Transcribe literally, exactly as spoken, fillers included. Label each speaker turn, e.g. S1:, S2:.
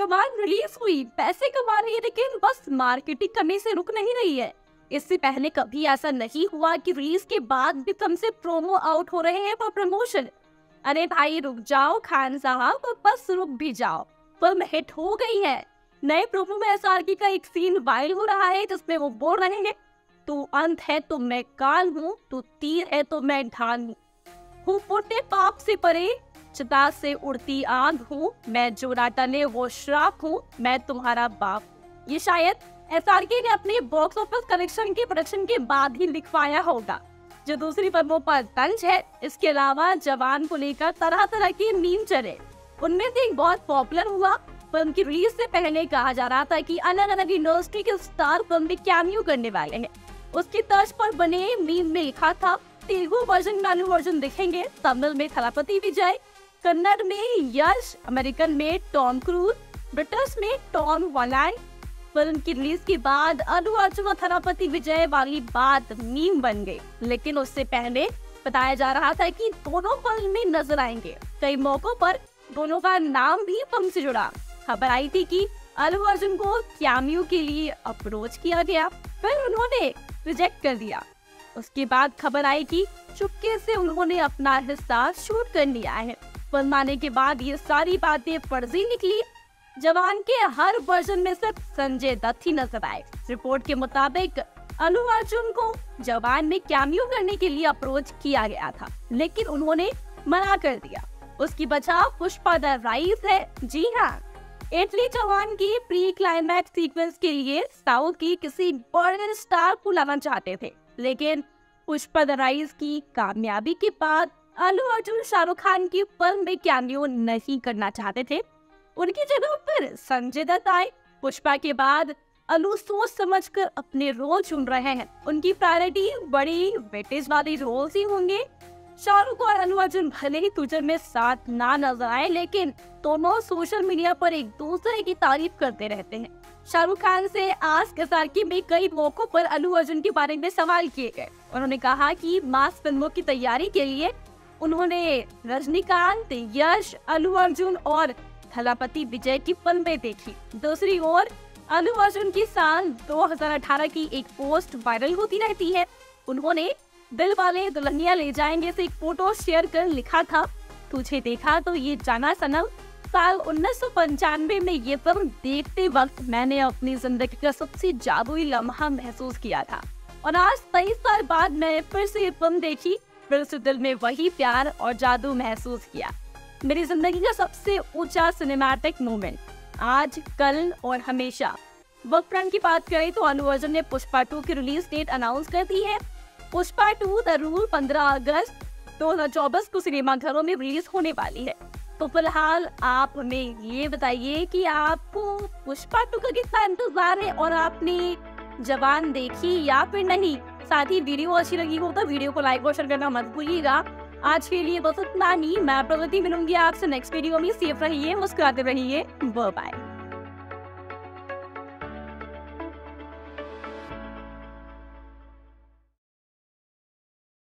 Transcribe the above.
S1: जवान रिलीज हुई, पैसे कमा रही है, लेकिन बस मार्केटिंग करने से रुक नहीं रही है। इससे पहले कभी ऐसा नहीं हुआ कि रिलीज के बाद भी कम से प्रोमो आउट हो रहे हैं फॉर प्रमोशन। अरे भाई रुक जाओ खान साहब, बस रुक भी जाओ, फिल्म हिट हो गई है। नए प्रोमो में एसआरके का एक सीन वायरल हो रहा है जिसमें वो बोल रहे हैं, तू अंत है तो मैं काल हूँ, तू तीर है तो मैं ढाल हूँ, हूँ पुण्य पाप से परे, चिता से उड़ती आग हूँ, मैं जो ना टले वो श्राप हूँ, मैं तुम्हारा बाप। ये शायद एसआरके ने अपने बॉक्स ऑफिस कलेक्शन के प्रोडक्शन के बाद ही लिखवाया होगा, जो दूसरी फिल्मों पर तंज है। इसके अलावा जवान को लेकर तरह तरह के मीम चले। उनमें से एक बहुत पॉपुलर हुआ। फिल्म की रिलीज से पहले कहा जा रहा था कि अलग अलग इंडस्ट्री के स्टार फिल्म में कैमियो करने वाले हैं। उसकी तर्ज पर बने मीम में लिखा था, तेलुगु वर्जन नालू वर्जन दिखेंगे, तमिल में थलापति विजय, कन्नड़ में यश, अमेरिकन में टॉम क्रूज, ब्रिटिश में टॉम हॉलैंड। फिल्म की रिलीज के बाद अल्लू अर्जुन और थलापति विजय वाली बात मीम बन गई, लेकिन उससे पहले बताया जा रहा था कि दोनों फिल्म में नजर आएंगे। कई मौकों पर दोनों का नाम भी फिल्म से जुड़ा। खबर आई थी कि अल्लू अर्जुन को कैमियो के लिए अप्रोच किया गया, फिर उन्होंने रिजेक्ट कर दिया। उसके बाद खबर आई कि चुपके से उन्होंने अपना हिस्सा शूट कर लिया है। फिल्म आने के बाद ये सारी बातें फर्जी निकली। जवान के हर वर्जन में सिर्फ संजय दत्त ही नजर आए। रिपोर्ट के मुताबिक अल्लू अर्जुन को जवान में कैमियो करने के लिए अप्रोच किया गया था, लेकिन उन्होंने मना कर दिया। उसकी बचा पुष्पा द राइज है। जी हाँ, इटली जवान की प्री क्लाइमैक्स सीक्वेंस के लिए साउथ की किसी बड़े स्टार को लाना चाहते थे, लेकिन पुष्पा द राइज की कामयाबी के बाद अल्लू अर्जुन शाहरुख खान की फिल्म में कैमियो नहीं करना चाहते थे। उनकी जगह पर संजय दत्त आए। पुष्पा के बाद अल्लू सोच समझकर अपने रोल चुन रहे हैं। उनकी प्रायोरिटी बड़ी वेटेज वाली रोल्स ही होंगे। शाहरुख और अल्लू अर्जुन भले ही तुझे में साथ ना नजर आए, लेकिन दोनों सोशल मीडिया पर एक दूसरे की तारीफ करते रहते हैं। शाहरुख खान से आज एसआरके में कई मौकों पर अल्लू अर्जुन के बारे में सवाल किए गए। उन्होंने कहा कि मास फिल्मों की तैयारी के लिए उन्होंने रजनीकांत, यश, अल्लू अर्जुन और थलापति विजय की फिल्में देखी। दूसरी ओर अल्लू अर्जुन की साल दो हज़ार अठारह की एक पोस्ट वायरल होती रहती है। उन्होंने दिल वाले दुल्हनिया ले जाएंगे से एक फोटो शेयर कर लिखा था, तुझे देखा तो ये जाना सनम। साल उन्नीस सौ पंचानवे में ये फिल्म देखते वक्त मैंने अपनी जिंदगी का सबसे जादुई लम्हा महसूस किया था, और आज तेईस साल बाद मैं फिर से ये फिल्म देखी, फिर से दिल में वही प्यार और जादू महसूस किया। मेरी जिंदगी का सबसे ऊंचा सिनेमैटिक मोमेंट, आज, कल और हमेशा। वर्क फ्रंट की बात करें तो अल्लू अर्जुन ने पुष्पा टू की रिलीज डेट अनाउंस कर दी है। पुष्पा टू द रूल पंद्रह अगस्त दो हज़ार चौबीस को सिनेमाघरों में रिलीज होने वाली है। तो फिलहाल आप हमें ये बताइए कि आपको पुष्पा टू का कितना इंतजार है, और आपने जवान देखी या फिर नहीं। साथ ही वीडियो अच्छी लगी हो तो वीडियो को लाइक और शेयर करना मत भूलिएगा। आज के लिए बस इतना ही। मैं प्रगति मिलूंगी आपसे नेक्स्ट वीडियो में। सेफ रहिए, मुस्कुराते रहिए। Bye bye.